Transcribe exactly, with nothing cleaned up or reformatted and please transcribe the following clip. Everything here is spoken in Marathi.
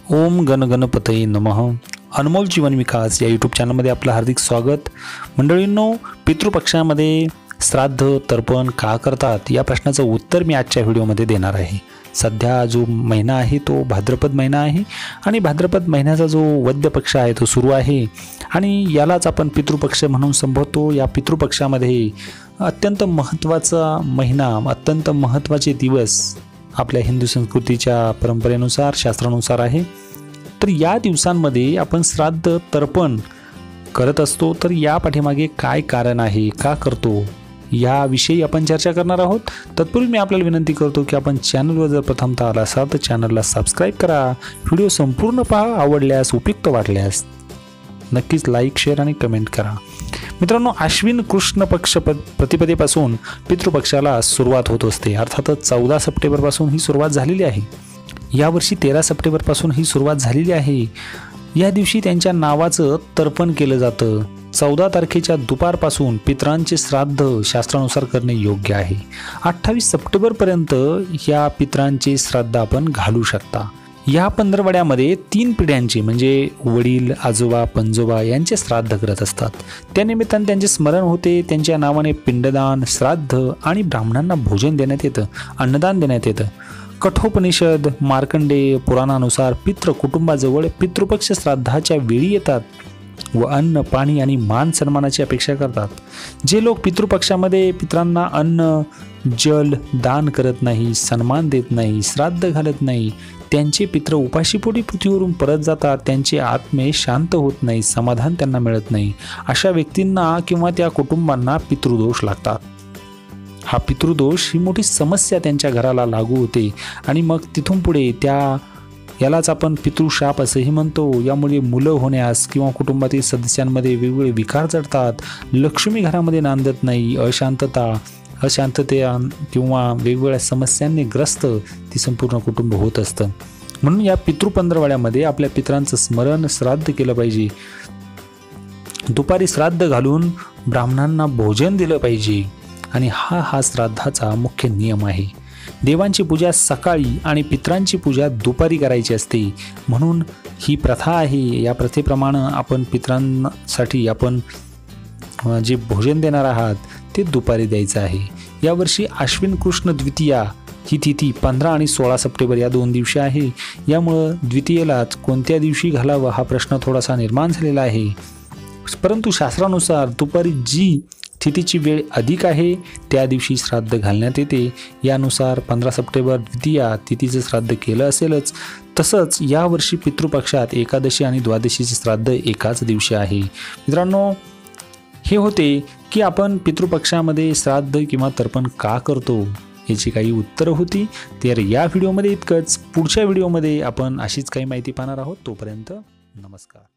ओम गण गणपतये नमः. अनमोल जीवन विकास या यूट्यूब चॅनलमध्ये आपलं हार्दिक स्वागत. मंडळींनो, पितृपक्षामध्ये श्राद्ध तर्पण का करतात या प्रश्नाचं उत्तर मी आजच्या व्हिडिओमध्ये देणार आहे. सध्या जो महिना आहे तो भाद्रपद महिना आहे आणि भाद्रपद महिन्याचा जो वद्य पक्ष आहे तो सुरू आहे आणि यालाच आपण पितृपक्ष म्हणून संबोधतो. या पितृपक्षामध्ये अत्यंत महत्त्वाचा महिना, अत्यंत महत्त्वाचे दिवस आपल्या हिंदू संस्कृतीच्या परंपरेनुसार, शास्त्रानुसार आहे. तर या दिवसांमध्ये आपण श्राद्ध तर्पण करत असतो. तर या पाठीमागे काय कारण आहे, का करतो, याविषयी आपण चर्चा करणार आहोत. तत्पूर्वी मी आपल्याला विनंती करतो की आपण चॅनलवर जर प्रथमतः आला असाल तर चॅनलला सबस्क्राईब करा. व्हिडिओ संपूर्ण पहा. आवडल्यास, उपयुक्त वाटल्यास नक्कीच लाईक, शेअर आणि कमेंट करा. मित्रांनो, आश्विन कृष्ण पक्ष प्रतिपदेपासून पितृपक्षाला सुरुवात होत असते. अर्थातच चौदा सप्टेंबरपासून ही सुरुवात झालेली आहे. यावर्षी तेरा सप्टेंबरपासून ही सुरुवात झालेली आहे. या दिवशी त्यांच्या नावाचं तर्पण केलं जातं. चौदा तारखेच्या दुपारपासून पितरांचे श्राद्ध शास्त्रानुसार करणे योग्य आहे. अठ्ठावीस सप्टेंबरपर्यंत या पितरांचे श्राद्ध आपण घालू शकता. या पंधरवड्यामध्ये तीन पिढ्यांचे म्हणजे वडील, आजोबा, पणजोबा यांचे श्राद्ध करत असतात. त्यानिमित्ताने त्यांचे स्मरण होते. त्यांच्या नावाने पिंडदान, श्राद्ध आणि ब्राह्मणांना भोजन देण्यात येतं, अन्नदान देण्यात येतं. कठोपनिषद, मार्कंडेय पुराणानुसार पितृ कुटुंबाजवळ पितृपक्ष श्राद्धाच्या वेळी येतात व अन्न, पाणी आणि मान सन्मानाची अपेक्षा करतात. जे लोक पितृपक्षामध्ये पितरांना अन्न, जल दान करत नाही, सन्मान देत नाही, श्राद्ध घालत नाही, त्यांचे पितृ उपाशीपोटी पृथ्वीवरून परत जातात. त्यांचे आत्मे शांत होत नाही, समाधान त्यांना मिळत नाही. अशा व्यक्तींना किंवा त्या कुटुंबांना पितृदोष लागतात. हा पितृदोष ही मोठी समस्या त्यांच्या घराला लागू होते आणि मग तिथून पुढे त्या यालाच आपण पितृशाप असंही म्हणतो. यामुळे मुलं होण्यास किंवा कुटुंबातील सदस्यांमध्ये वेगवेगळे विकार चढतात. लक्ष्मी घरामध्ये नांदत नाही. अशांतता अशांतते किंवा वेगवेगळ्या समस्यांनी ग्रस्त ती संपूर्ण कुटुंब होत असतं. म्हणून या पितृ पंधरवड्यामध्ये आपल्या पितरांचं स्मरण, श्राद्ध केलं पाहिजे. दुपारी श्राद्ध घालून ब्राह्मणांना भोजन दिलं पाहिजे आणि हा हा श्राद्धाचा मुख्य नियम आहे. देवांची पूजा सकाळी आणि पितरांची पूजा दुपारी करायची असते. म्हणून ही प्रथा आहे. या प्रथेप्रमाणे आपण पितरांसाठी आपण जे भोजन देणार आहात ते दुपारी द्यायचं आहे. यावर्षी आश्विन कृष्ण द्वितीया ही तिथी पंधरा आणि सोळा सप्टेंबर या दोन दिवशी आहे. यामुळं द्वितीयेलाच कोणत्या दिवशी घालावं हा प्रश्न थोडासा निर्माण झालेला आहे. परंतु शास्त्रानुसार दुपारी जी तिथीची वेळ अधिक आहे त्या दिवशी श्राद्ध घालण्यात येते. यानुसार पंधरा सप्टेंबर द्वितीया तिथीचं श्राद्ध केलं असेलच. तसंच यावर्षी पितृपक्षात एकादशी आणि द्वादशीचे श्राद्ध एकाच दिवशी आहे. मित्रांनो, हे होते की आपण पितृपक्षामध्ये श्राद्ध किंवा तर्पण का करतो याची काही उत्तरं होती. तर या व्हिडिओमध्ये इतकंच. पुढच्या व्हिडिओमध्ये आपण अशीच काही माहिती पाहणार आहोत. तोपर्यंत नमस्कार.